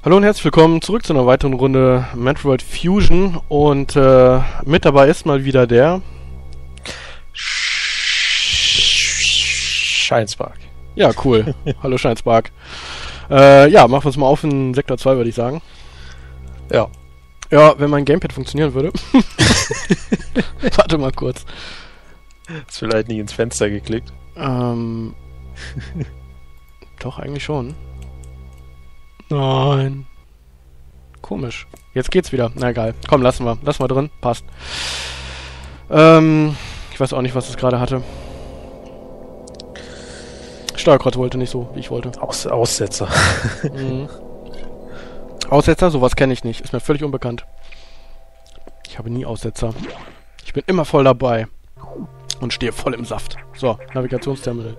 Hallo und herzlich willkommen zurück zu einer weiteren Runde Metroid Fusion und mit dabei ist mal wieder der Scheinspark. Ja, cool. Hallo Scheinspark. Ja, machen wir uns mal auf in Sektor 2, würde ich sagen. Ja. Ja, wenn mein Gamepad funktionieren würde. Warte mal kurz. Ist vielleicht nicht ins Fenster geklickt. Doch, eigentlich schon. Nein. Komisch. Jetzt geht's wieder. Na egal. Komm, lassen wir. Lassen wir drin. Passt. Ich weiß auch nicht, was es gerade hatte. Steuerkreuz wollte nicht so, wie ich wollte. Aussetzer. Mhm. Aussetzer? Sowas kenne ich nicht. Ist mir völlig unbekannt. Ich habe nie Aussetzer. Ich bin immer voll dabei. Und stehe voll im Saft. So, Navigationsterminal.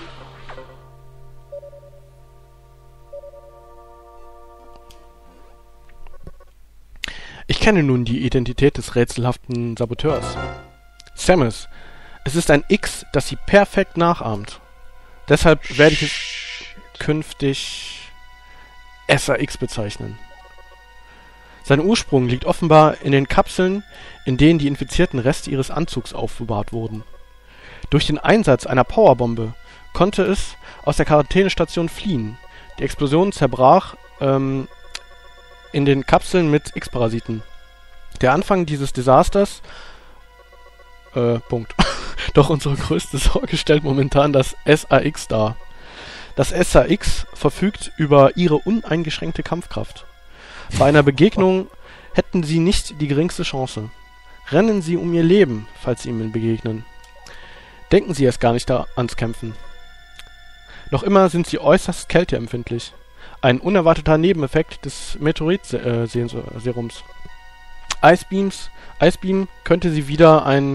Ich kenne nun die Identität des rätselhaften Saboteurs. Samus. Es ist ein X, das sie perfekt nachahmt. Deshalb werde ich es künftig SAX bezeichnen. Sein Ursprung liegt offenbar in den Kapseln, in denen die infizierten Reste ihres Anzugs aufbewahrt wurden. Durch den Einsatz einer Powerbombe konnte es aus der Quarantänestation fliehen. Die Explosion zerbrach in den Kapseln mit X-Parasiten. Der Anfang dieses Desasters Punkt. Doch unsere größte Sorge stellt momentan das SAX dar. Das SAX verfügt über ihre uneingeschränkte Kampfkraft. Bei einer Begegnung hätten sie nicht die geringste Chance. Rennen sie um ihr Leben, falls sie ihnen begegnen. Denken sie erst gar nicht ans Kämpfen. Noch immer sind sie äußerst kälteempfindlich. Ein unerwarteter Nebeneffekt des Meteorit-Serums. Icebeam könnte sie wie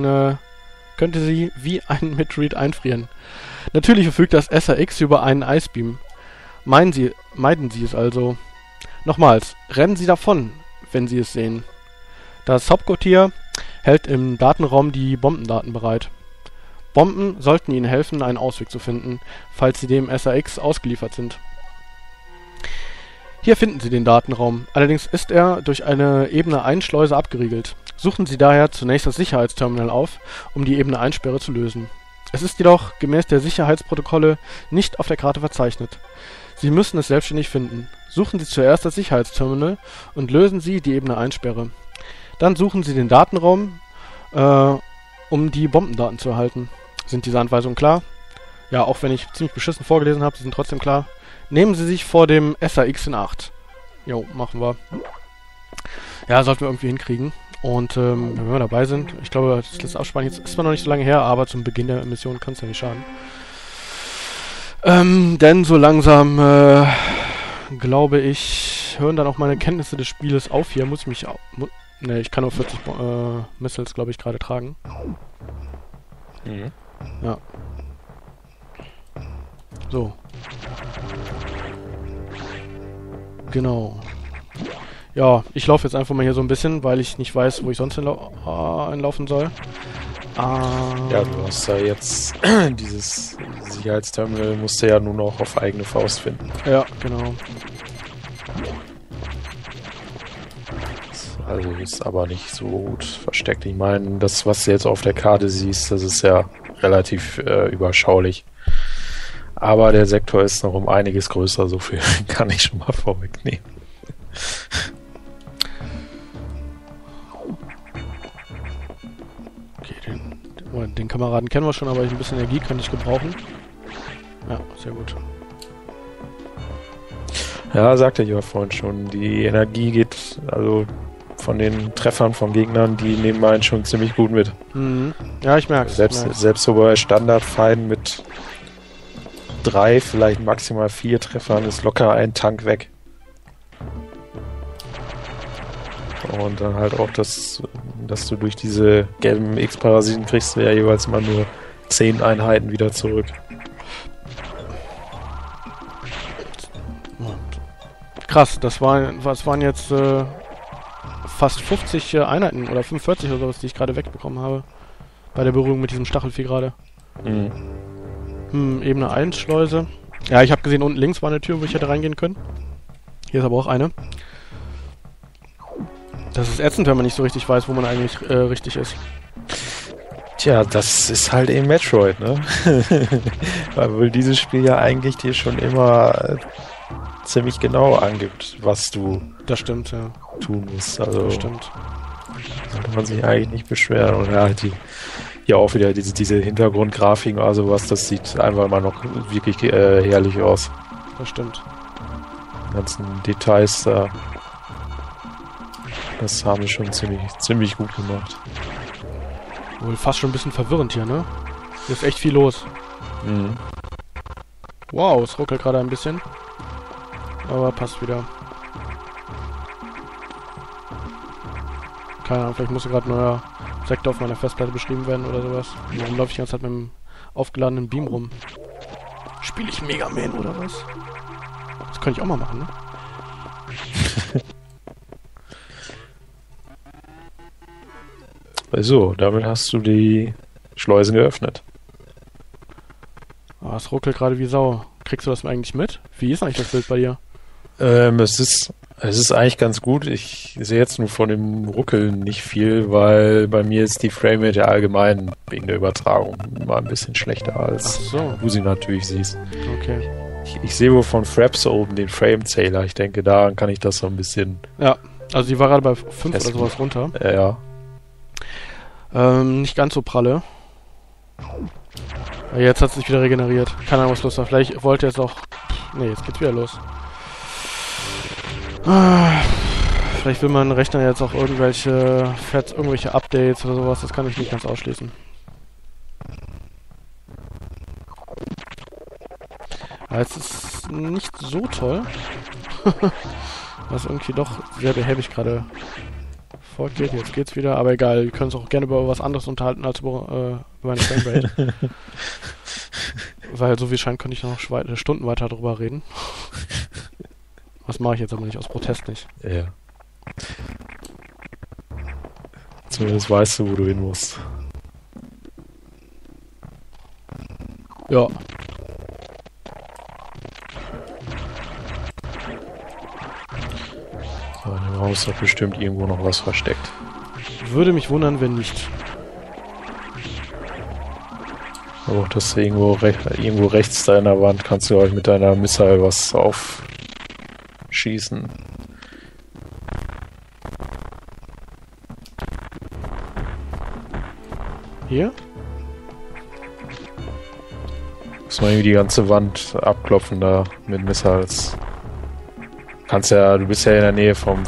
ein Meteorit einfrieren. Natürlich verfügt das SAX über einen Icebeam. Meiden Sie es also. Nochmals, rennen Sie davon, wenn Sie es sehen. Das Hauptquartier hält im Datenraum die Bombendaten bereit. Bomben sollten Ihnen helfen, einen Ausweg zu finden, falls Sie dem SAX ausgeliefert sind. Hier finden Sie den Datenraum, allerdings ist er durch eine Ebene 1 Schleuse abgeriegelt. Suchen Sie daher zunächst das Sicherheitsterminal auf, um die Ebene 1 Sperre zu lösen. Es ist jedoch gemäß der Sicherheitsprotokolle nicht auf der Karte verzeichnet. Sie müssen es selbstständig finden. Suchen Sie zuerst das Sicherheitsterminal und lösen Sie die Ebene 1 Sperre. Dann suchen Sie den Datenraum, um die Bombendaten zu erhalten. Sind diese Anweisungen klar? Ja, auch wenn ich ziemlich beschissen vorgelesen habe, sie sind trotzdem klar. Nehmen Sie sich vor dem SAX in Acht. Jo, machen wir. Ja, sollten wir irgendwie hinkriegen. Und wenn wir dabei sind, ich glaube, das letzte Abspann jetzt ist zwar noch nicht so lange her, aber zum Beginn der Mission kann es ja nicht schaden. Denn so langsam, glaube ich, hören dann auch meine Kenntnisse des Spieles auf hier. Muss ich mich ne, ich kann nur 40 Missiles, glaube ich, gerade tragen. Mhm. Ja. So. Genau. Ja, ich laufe jetzt einfach mal hier so ein bisschen, weil ich nicht weiß, wo ich sonst hinlaufen soll. Ja, du hast ja jetzt dieses Sicherheitsterminal, musst du ja nur noch auf eigene Faust finden. Ja, genau. Also ist aber nicht so gut versteckt. Ich meine, das, was du jetzt auf der Karte siehst, das ist ja relativ überschaulich. Aber der Sektor ist noch um einiges größer, so viel kann ich schon mal vorwegnehmen. Okay, den Kameraden kennen wir schon, aber ein bisschen Energie könnte ich gebrauchen. Ja, sehr gut. Ja, sagte ich ja vorhin schon, die Energie geht, also von den Treffern von Gegnern, die nehmen einen schon ziemlich gut mit. Mhm. Ja, ich merke es. Selbst so bei Standardfeinden mit 3, vielleicht maximal 4 Treffern ist locker ein Tank weg. Und dann halt auch, dass du durch diese gelben X-Parasiten kriegst du ja jeweils mal nur 10 Einheiten wieder zurück. Krass, was waren jetzt fast 50 Einheiten oder 45 oder sowas, die ich gerade wegbekommen habe. Bei der Berührung mit diesem Stachelvieh gerade. Ebene 1 Schleuse. Ja, ich habe gesehen, unten links war eine Tür, wo ich hätte reingehen können. Hier ist aber auch eine. Das ist ätzend, wenn man nicht so richtig weiß, wo man eigentlich richtig ist. Tja, das ist halt eben Metroid, ne? Weil dieses Spiel ja eigentlich dir schon immer ziemlich genau angibt, was du Das stimmt, ja. tun musst. Also Das stimmt. sollte man sich eigentlich nicht beschweren. Und ja, halt hier auch wieder diese Hintergrundgrafiken, also was, das sieht einfach immer noch wirklich herrlich aus. Das stimmt. Die ganzen Details da. Das haben sie schon ziemlich gut gemacht. Wohl fast schon ein bisschen verwirrend hier, ne? Hier ist echt viel los. Mhm. Wow, es ruckelt gerade ein bisschen. Aber passt wieder. Keine Ahnung, vielleicht muss gerade ein neuer Sektor auf meiner Festplatte beschrieben werden oder sowas. Warum laufe ich die ganze Zeit mit dem aufgeladenen Beam rum? Spiele ich Mega Man oder was? Das könnte ich auch mal machen, ne? So, damit hast du die Schleusen geöffnet. Ah, es ruckelt gerade wie Sau. Kriegst du das eigentlich mit? Wie ist eigentlich das Bild bei dir? Es ist eigentlich ganz gut. Ich sehe jetzt nur von dem Ruckeln nicht viel, weil bei mir ist die Framerate ja allgemein wegen der Übertragung mal ein bisschen schlechter Ach als so, du sie natürlich siehst. okay. Ich sehe wohl von Fraps oben den Frame-Zähler. Ich denke, daran kann ich das so ein bisschen... Ja, also die war gerade bei 5 oder Fest- sowas runter. Ja. Nicht ganz so pralle. Jetzt hat es sich wieder regeneriert. Keine Ahnung, was los war. Vielleicht wollte er jetzt auch... Nee, jetzt geht's wieder los. Vielleicht will mein Rechner jetzt auch irgendwelche Updates oder sowas. Das kann ich nicht ganz ausschließen. Aber es ist nicht so toll. Was irgendwie doch sehr behäbig gerade vorgeht. Jetzt geht's wieder, aber egal. Wir können uns auch gerne über was anderes unterhalten als über meine Framerate. Weil so wie scheint, könnte ich noch Stunden weiter drüber reden. Was mache ich jetzt aber nicht, aus Protest nicht. Ja. Zumindest weißt du, wo du hin musst. Ja. So, in dem Haus hat bestimmt irgendwo noch was versteckt. Würde mich wundern, wenn nicht. Aber auch das irgendwo rechts da in der Wand kannst du euch mit deiner Missile was aufschießen. Hier? Muss man irgendwie die ganze Wand abklopfen da mit Missiles. Kannst ja, du bist ja in der Nähe von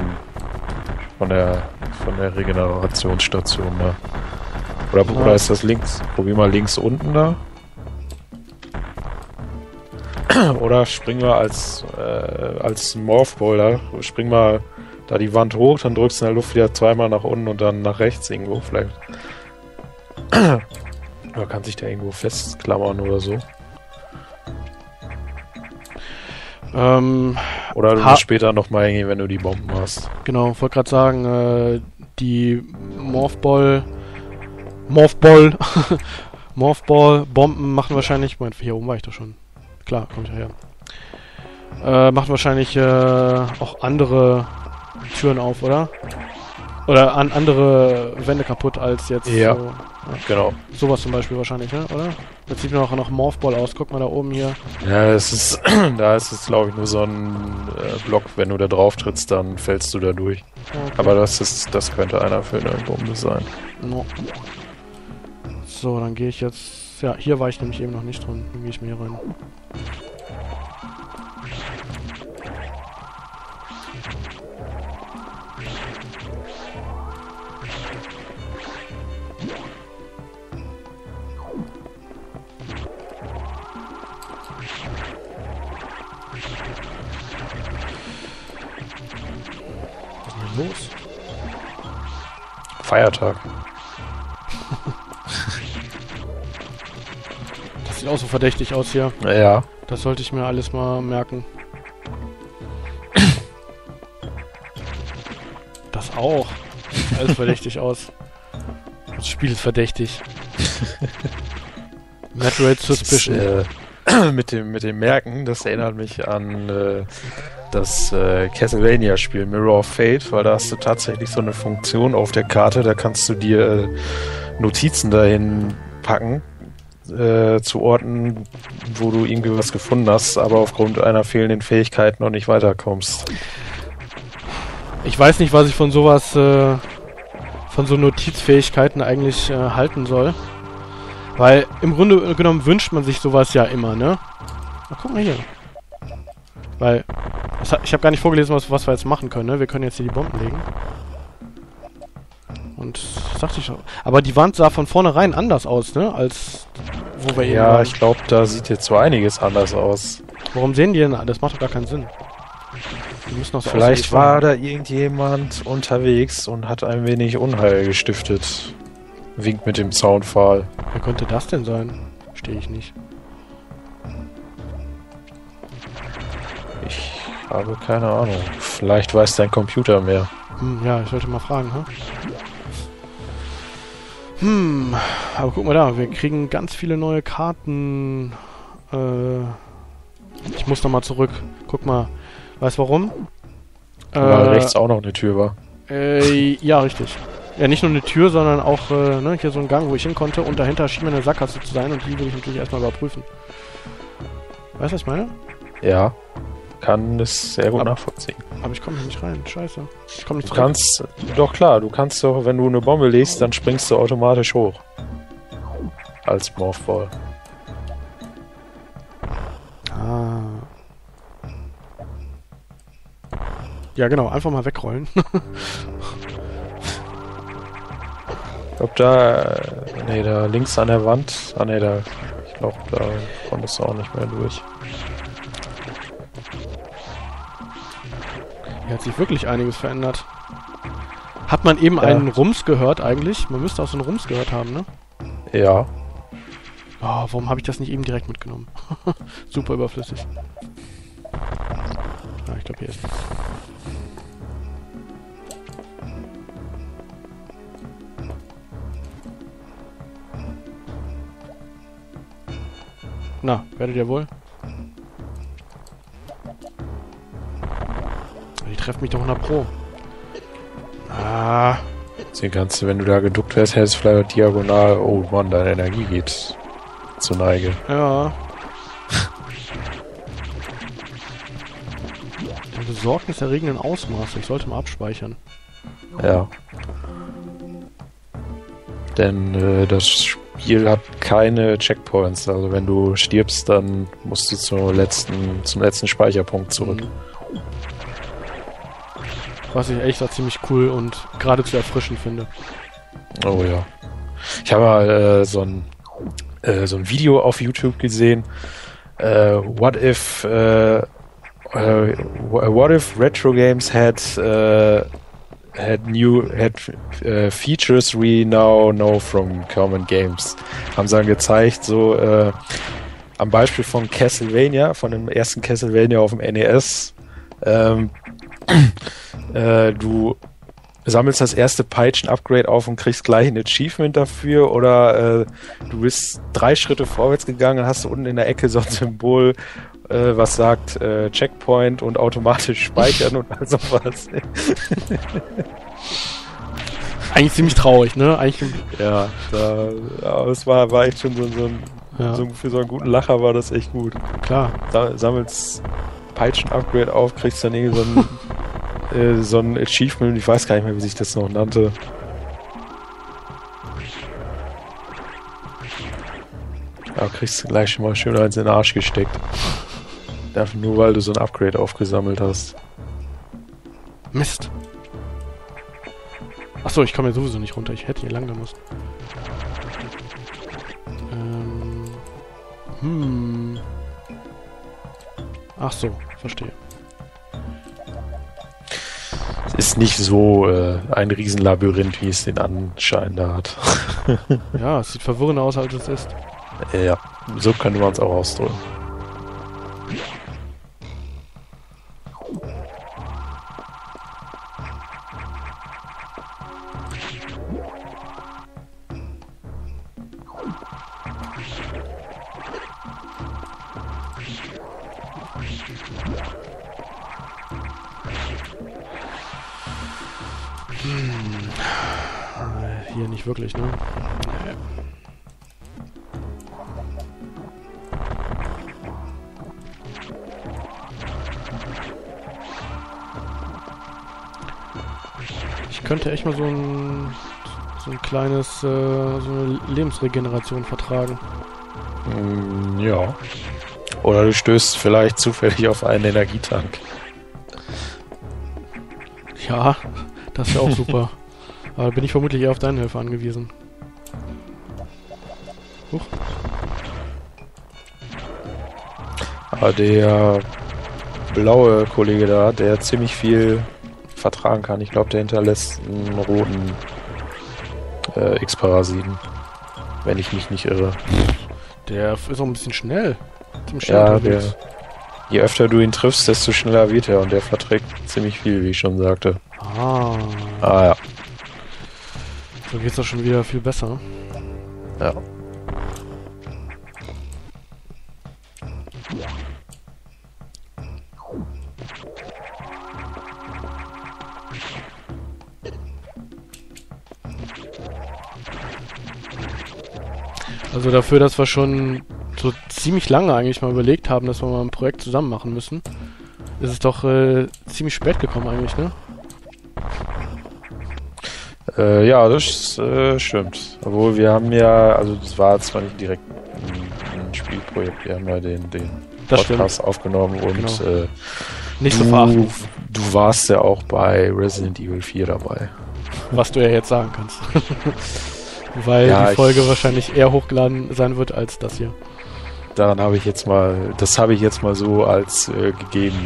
der Regenerationsstation da. Oder ist das links? Probier mal links unten da. Oder spring mal als Morphball da. Spring mal da die Wand hoch, dann drückst du in der Luft wieder zweimal nach unten und dann nach rechts irgendwo vielleicht. Oder kann sich da irgendwo festklammern oder so. Oder du musst später nochmal hingehen, wenn du die Bomben hast. Genau, wollte gerade sagen, die Morphball-Bomben machen wahrscheinlich... Moment, hier oben war ich doch schon. Klar, komm ich daher. Machen wahrscheinlich auch andere Türen auf, oder? Oder andere Wände kaputt als jetzt ja, so... Genau. Sowas zum Beispiel wahrscheinlich, ne? Oder? Jetzt sieht mir auch noch Morphball aus. Guck mal da oben hier. Ja, da ist es glaube ich nur so ein Block, wenn du da drauf trittst, dann fällst du da durch. Okay. Aber das könnte einer für eine Bombe sein. No. So, dann gehe ich jetzt... Ja, hier war ich nämlich eben noch nicht drin. Dann gehe ich mir hier rein. Was ist denn los? Feiertag. Das sieht auch so verdächtig aus hier. Ja. Das sollte ich mir alles mal merken. Das auch. Sieht alles verdächtig aus. Das Spiel ist verdächtig. Metroid Suspicion. mit dem Merken, das erinnert mich an das Castlevania-Spiel Mirror of Fate, weil da hast du tatsächlich so eine Funktion auf der Karte, da kannst du dir Notizen dahin packen, zu Orten, wo du irgendwie was gefunden hast, aber aufgrund einer fehlenden Fähigkeit noch nicht weiterkommst. Ich weiß nicht, was ich von sowas, von so Notizfähigkeiten eigentlich halten soll. Weil im Grunde genommen wünscht man sich sowas ja immer, ne? Na, guck mal hier. Weil, ich habe gar nicht vorgelesen, was wir jetzt machen können, ne? Wir können jetzt hier die Bomben legen. Und, das dachte ich schon. Aber die Wand sah von vornherein anders aus, ne? Als wo wir eben Ja, waren. ich glaube, da sieht jetzt so einiges anders aus. Warum sehen die denn? Das macht doch gar keinen Sinn. Die müssen doch so Vielleicht aussehen wie war da irgendjemand unterwegs und hat ein wenig Unheil gestiftet. Winkt mit dem Zaunpfahl. Wer könnte das denn sein? Verstehe ich nicht. Ich habe keine Ahnung. Vielleicht weiß dein Computer mehr. Ja, ich sollte mal fragen, aber guck mal da, wir kriegen ganz viele neue Karten. Ich muss nochmal zurück. Guck mal. Weißt warum? Weil rechts auch noch eine Tür war. Ja, richtig. Ja, nicht nur eine Tür, sondern auch ne, hier so ein Gang, wo ich hin konnte und dahinter schien mir eine Sackgasse zu sein und die will ich natürlich erstmal überprüfen. Weißt du, was ich meine? Ja, kann es sehr gut nachvollziehen. Aber ich komme hier nicht rein. Scheiße. Ich komme nicht Du zurück. kannst, doch klar, du kannst doch, wenn du eine Bombe legst, dann springst du automatisch hoch. Als Morphball. Ah. Ja, genau. Einfach mal wegrollen. Ich glaube da, nee, da links an der Wand, da, ich glaube, da konntest du auch nicht mehr durch. Hier hat sich wirklich einiges verändert. Hat man eben einen Rums gehört eigentlich? Man müsste auch so einen Rums gehört haben, ne? Ja. Oh, warum habe ich das nicht eben direkt mitgenommen? Super überflüssig. Ah, ich glaube, hier ist nichts. Na, werdet ihr wohl? Die treffen mich doch 100 Pro. Ah. Sehen kannst du, wenn du da geduckt wärst, hättest du vielleicht diagonal, oh Mann, deine Energie geht zur Neige. Ja. Ein besorgniserregenden Ausmaß. Ich sollte mal abspeichern. Ja. Denn das Spiel hat keine Checkpoints. Also wenn du stirbst, dann musst du zum letzten Speicherpunkt zurück. Was ich ehrlich gesagt ziemlich cool und geradezu erfrischend finde. Oh ja. Ich habe mal so ein Video auf YouTube gesehen. What if retro games had features we now know from common games. Haben sie dann gezeigt, so am Beispiel von Castlevania, von dem ersten Castlevania auf dem NES. Du sammelst das erste Peitschen-Upgrade auf und kriegst gleich ein Achievement dafür, oder du bist 3 Schritte vorwärts gegangen und hast unten in der Ecke so ein Symbol, was sagt Checkpoint und automatisch speichern und all sowas. Eigentlich ziemlich traurig, ne? Eigentlich. Ja, es war echt schon für so einen guten Lacher war das echt gut. Klar. Sammelst Peitschen-Upgrade auf, kriegst dann irgendwie so ein Achievement, ich weiß gar nicht mehr, wie sich das noch nannte. Ja, kriegst du gleich schon mal schön eins in den Arsch gesteckt. Dafür nur, weil du so ein Upgrade aufgesammelt hast. Mist. Achso, ich komme ja sowieso nicht runter. Ich hätte hier lang gemusst. Ach so, verstehe. Es ist nicht so ein Riesenlabyrinth, wie es den Anschein da hat. Ja, es sieht verwirrender aus, als es ist. Ja, so könnte man es auch ausdrücken. Hier nicht wirklich, ne? Nee. Ich könnte echt mal so ein kleines, so eine Lebensregeneration vertragen. Ja. Oder du stößt vielleicht zufällig auf einen Energietank. Ja, das wäre auch super. Aber bin ich vermutlich eher auf deine Hilfe angewiesen. Huch. Aber der blaue Kollege da, der ziemlich viel vertragen kann. Ich glaube, der hinterlässt einen roten X-Parasiten. Wenn ich mich nicht irre. Der ist auch ein bisschen schnell. Ja, je öfter du ihn triffst, desto schneller wird er und der verträgt ziemlich viel, wie ich schon sagte. Ah ja. So geht's doch schon wieder viel besser. Ja. Also dafür, dass wir schon so ziemlich lange eigentlich mal überlegt haben, dass wir mal ein Projekt zusammen machen müssen, ist es doch ziemlich spät gekommen eigentlich, ne? Ja, das stimmt. Obwohl wir haben ja, also das war zwar nicht direkt ein Spielprojekt, wir haben ja den Podcast aufgenommen und genau. Nicht so verachten. Du warst ja auch bei Resident Evil 4 dabei. Was du ja jetzt sagen kannst. Weil ja, die Folge wahrscheinlich eher hochgeladen sein wird als das hier. Das habe ich jetzt mal so als gegeben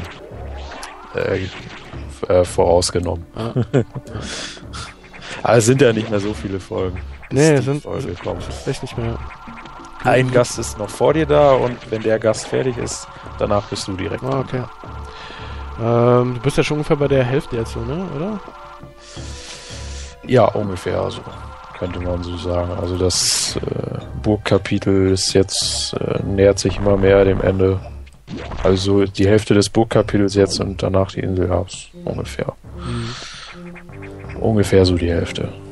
vorausgenommen. Ah. Aber es sind ja nicht mehr so viele Folgen. Nee, sind echt nicht mehr. Ein Gast ist noch vor dir da und wenn der Gast fertig ist, danach bist du direkt. Ah, okay. Du bist ja schon ungefähr bei der Hälfte jetzt so, ne? Oder? Ja, ungefähr, also könnte man so sagen. Also das Burgkapitel ist jetzt nähert sich immer mehr dem Ende. Also die Hälfte des Burgkapitels jetzt und danach die Insel, ja, ungefähr. Ungefähr so die Hälfte.